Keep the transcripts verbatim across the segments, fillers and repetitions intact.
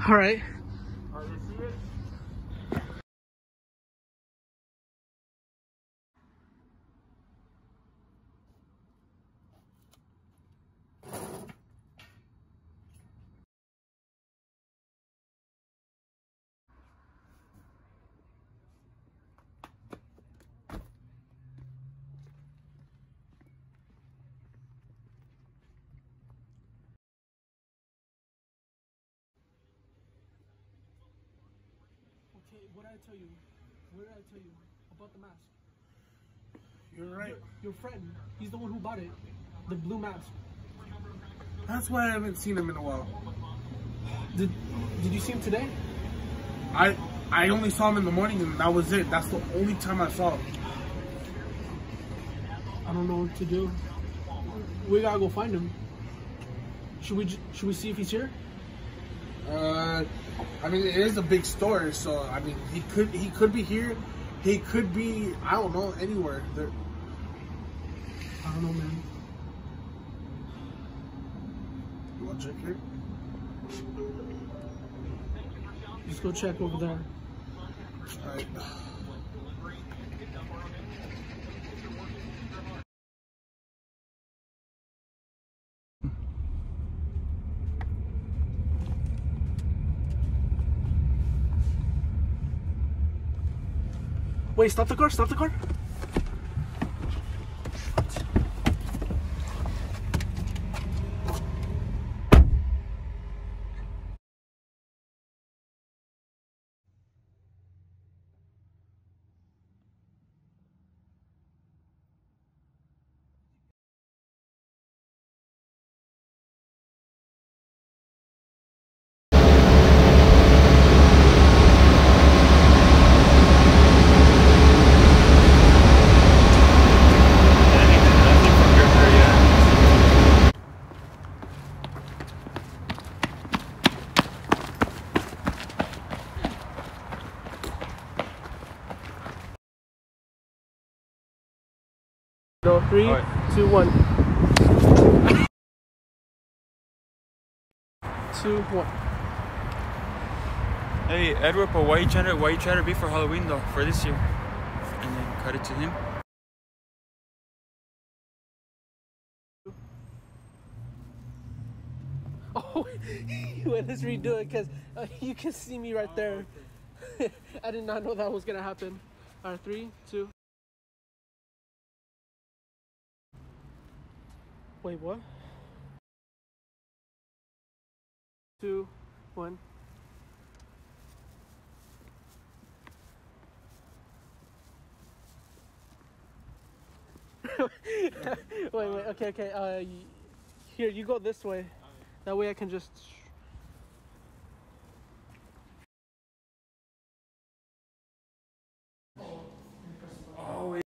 All right. Are you see it? Okay, what did I tell you? What did I tell you about the mask? You're right. Your, your friend, he's the one who bought it. The blue mask. That's why I haven't seen him in a while. Did Did you see him today? I I only saw him in the morning and that was it. That's the only time I saw him. I don't know what to do. We gotta go find him. Should we Should we see if he's here? Uh, I mean, it is a big store, so I mean, he could he could be here. He could be, I don't know, anywhere. There. I don't know, man. You want to check here? Let's go check over there. All right. Wait, stop the car, stop the car. No, three, right. two, one. Two, one. Hey Edward, but why you trying to why you trying to be for Halloween though for this year? And then cut it to him. Oh, wait, let's redo it because uh, you can see me right there. I did not know that was gonna happen. All right, three, two. Wait, what? Two, one. wait, wait, okay, okay. Uh, here, you go this way. That way I can just. Oh, wait.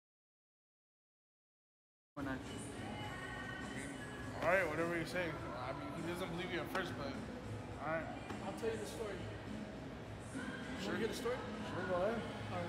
Alright, whatever you say. I mean, he doesn't believe you at first, but alright. I'll tell you the story. Sure. Want to hear the story? Sure, go ahead. Alright.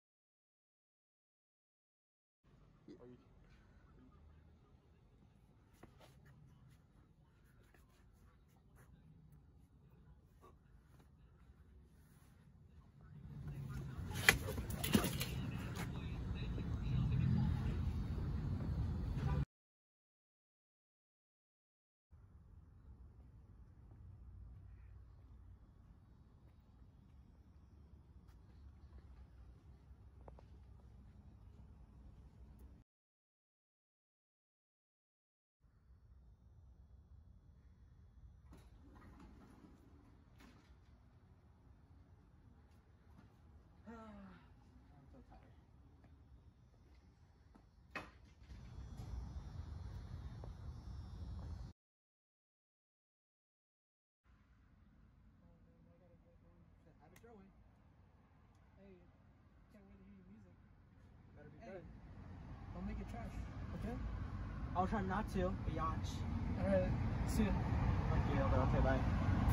Hey, can't really hear your music. Better be Hey, good. don't make it trash, okay? I'll try not to, but yach. Alright, see ya. Thank you, okay, bye.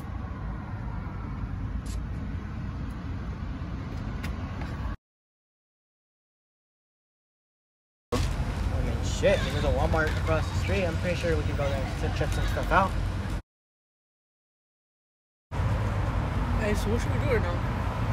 Okay, shit, there's a Walmart across the street. I'm pretty sure we can go there to check some stuff out. Hey, so what should we do right now?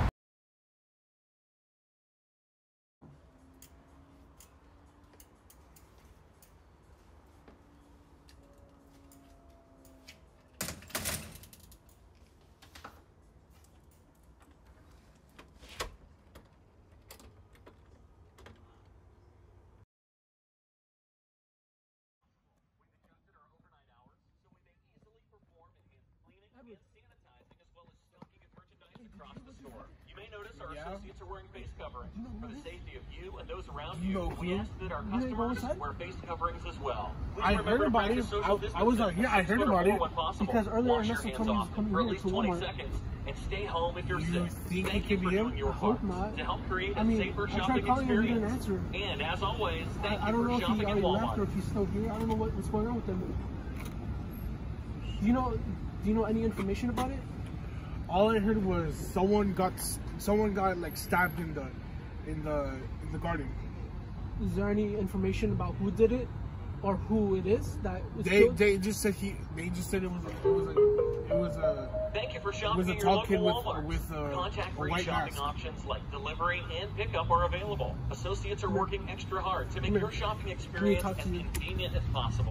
You may notice our Yeah. associates are wearing face coverings. For the safety of you and those around You you, know we who? ask that our You know customers what I said? wear face coverings as well. Please I remember heard to about practice it. social I- I was, uh, distancing yeah, I six heard foot or about more it. when possible. Because earlier Wash your Ernesto hands told me he was often coming for at here least to twenty Walmart. seconds and stay home if you're You sick. think Thank it you could for be him? doing your I part hope not. to help create a I mean, safer I tried shopping calling him, he didn't experience. answer. And as always, thank I, I you don't for know if he shopping at already left or Walmart. if he's still here. I don't know what, what's going on with him. Do you know? Do you know any information about it? All I heard was someone got someone got like stabbed in the in the in the garden. Is there any information about who did it or who it is that was They killed? they just said he they just said it was a, it was a it was a Thank you for it shopping was a at your tall local kid with Walmart. with a, a Contact-free white shopping mask. options like delivery and pickup are available. Associates are working extra hard to make Come your here. shopping me experience talk as to you. convenient as possible.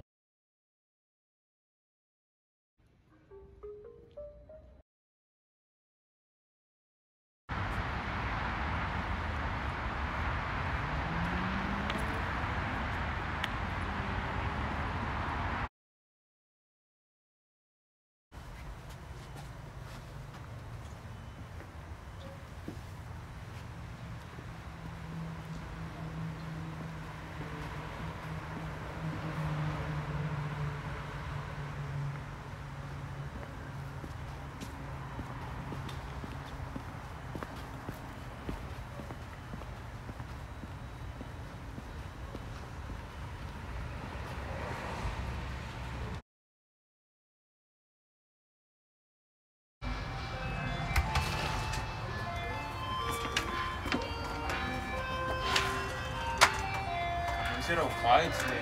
Is it all quiet today?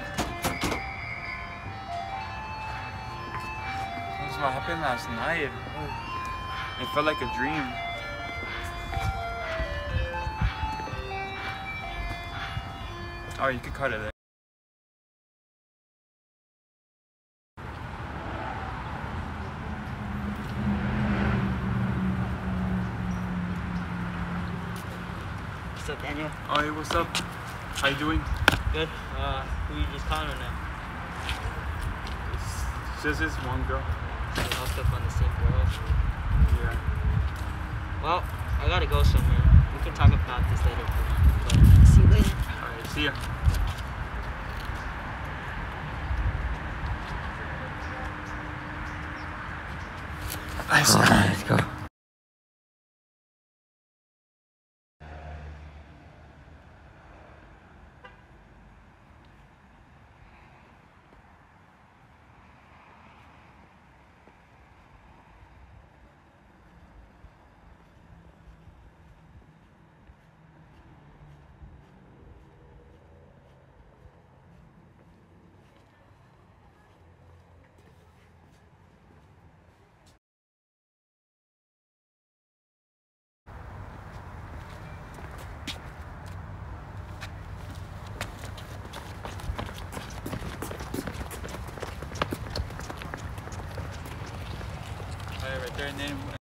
That's what happened last night. It felt like a dream. Oh, you could cut it there. What's up, Daniel? Oh, hey, what's up? How you doing? Good. Uh, who you just calling on now? It's just this one girl. You hooked up on the same girl. Yeah. Well, I gotta go somewhere. We can talk about this later. But see you later. Alright, see ya. Let's, let's go. Alright, right there, name.